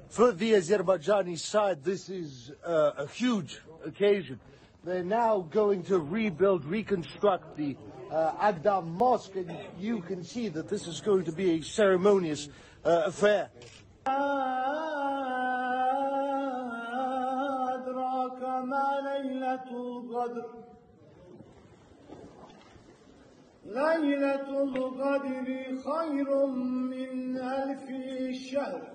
For the Azerbaijani side, this is a huge occasion. They're now going to reconstruct the Agdam Mosque, and you can see that this is going to be a ceremonious affair. ليلة القدر خير من ألف شهر